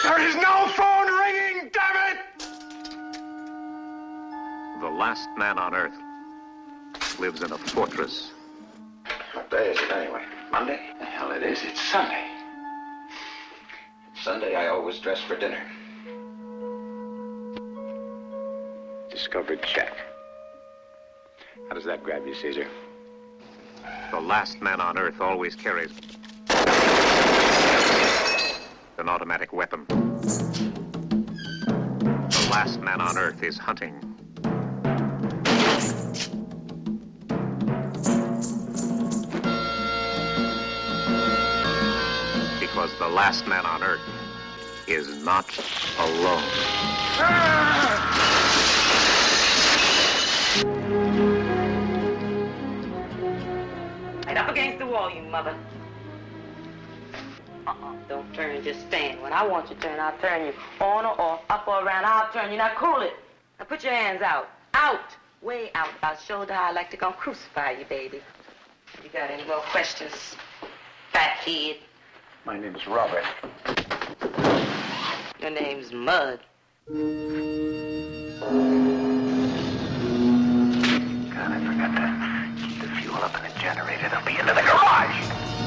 There is no phone ringing, damn it! The last man on Earth lives in a fortress. What day is it anyway? Monday? The hell it is. It's Sunday. Sunday, I always dress for dinner. Discovered check. How does that grab you, Caesar? The last man on Earth always carries an automatic weapon. The last man on Earth is hunting. Because the last man on Earth is not alone. Right up against the wall, you mother. Don't turn, just stand. When I want you to turn, I'll turn you on or off, up or around. I'll turn you. Now cool it. Now put your hands out. Out. Way out. I'll show you how I like to go crucify you, baby. You got any more questions, fathead? My name's Robert. Your name's Mud. God, I forgot to keep the fuel up in the generator. They'll be into the garage.